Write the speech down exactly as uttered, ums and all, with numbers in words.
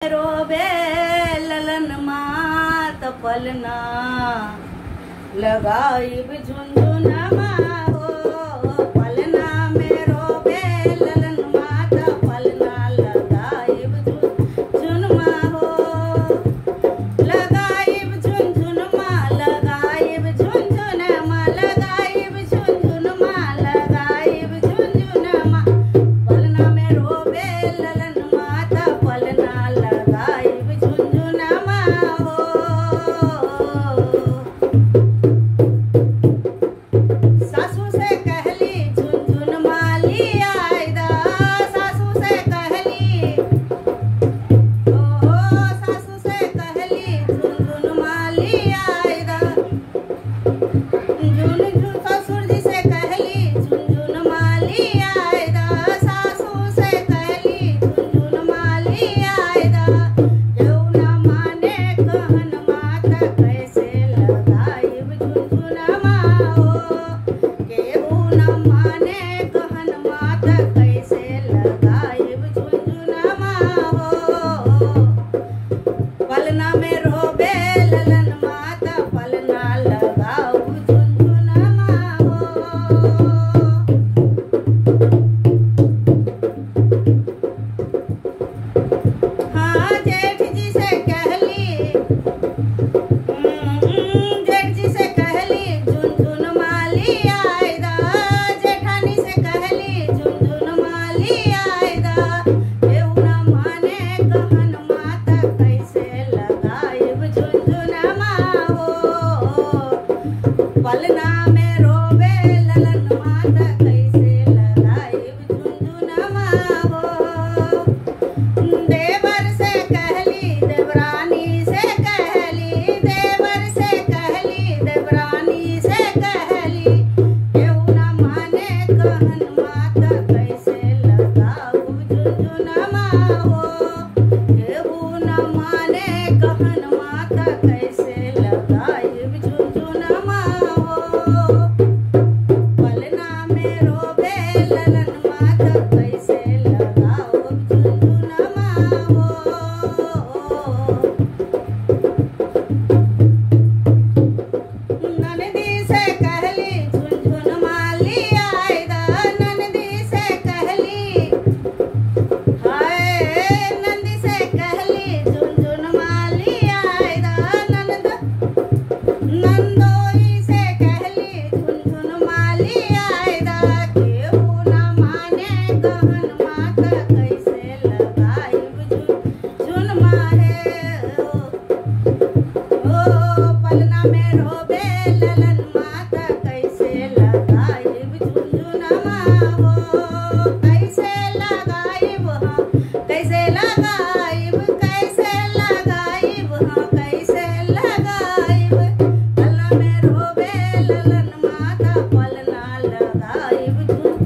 रोबे ललन मात पलना लगाइब झुनझुनमा हो पलना में रोबे ललन मात पलना लगाइब झुनझुनमा हो लगाइब झुनझुनमा लगाइब झुनझुनमा लगाइब झुनझुनमा लगाइब झुनझुनमा पलना में रोबे ललन मात पलना लगाइब झुनझुनमा हो सासू से कहली झुनझुन माली आयदा सासू से कहली ओ सासू से कहली झुनझुन माली आयदा झुन झुन ससुर जी से कहली झुनझुन माली आयदा सासू से कहली झुनझुन माली आयदा केहू न माने कहन मात कैसे लगाइब झुनझुनमा हो केहू न माने कहन मात कैसे लगाइब झुनझुनमा हो पलना में रोबे ललन मात पलना लगाऊ झुनझुनमा हो हाँ जेठ जी से कहली जेठ जी से कहली झुनझुन माली आयदा जेठानी से कहली झुनझुन माली आयदा केहू न माने कहन मात कैसे लगाइब झुनझुनमा हो पलना में रोबे ललन मात कैसे लगाइब झुनझुनमा हो देवर से कहली देवरानी से कहली देवर से कहली देवरानी से कहली केहू न माने कहन मात कैसे लगाऊ झुनझुनमा हो केहू न माने कहन मात कैसे लगाइब झुनझुनमा हो पलना में रोबे ललन मात कैसे लगाऊ झुनझुनमा हो ननदी से कहली झुनझुन माली आयदा ननदी से कहली हाय नंदी से कहली झुनझुन माली आयदा नंद नंदोई से कहली झुनझुन माली आयदा केहू न माने कहन मात कैसे लगाइब झुनझुनमा है ओ पलना में रोबे ललन मात कैसे लगाइब झुनझुनमा हो कैसे लगाइब हाँ कैसे लगाइब कैसे लगाइब हाँ कैसे लगाइब पलना में रोबे ललन मात पलना लगाइब झुनझुनमा